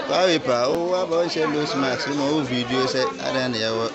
Why pa? Oh, about share those max. You know, video say I don't know.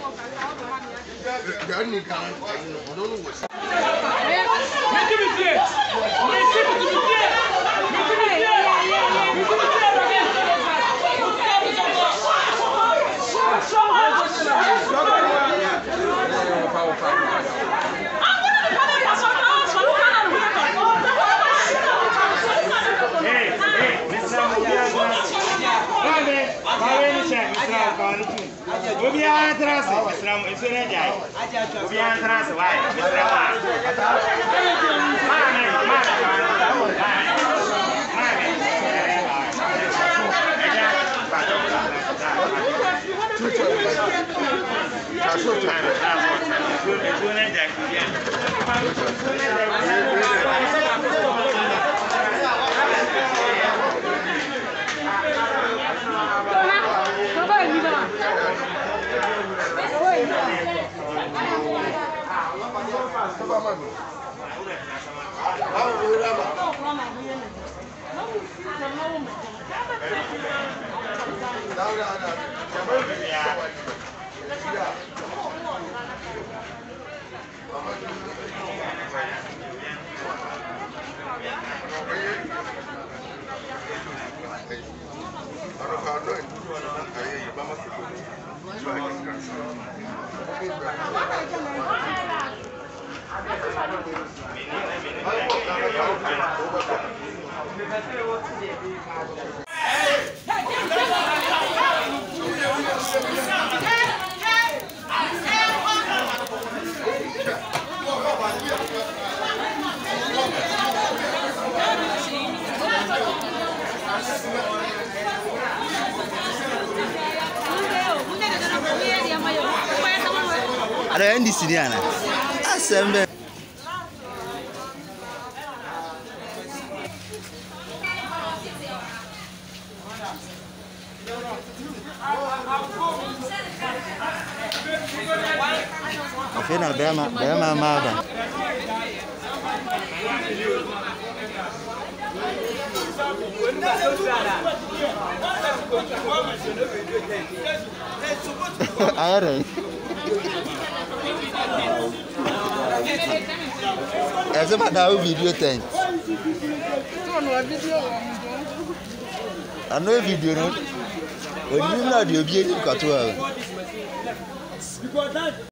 Ada yang di sini ana. Asem be. Afina bema maba. Ayare. Essa pada o video tem. A no video no. O ni na de obi e ni kwato a.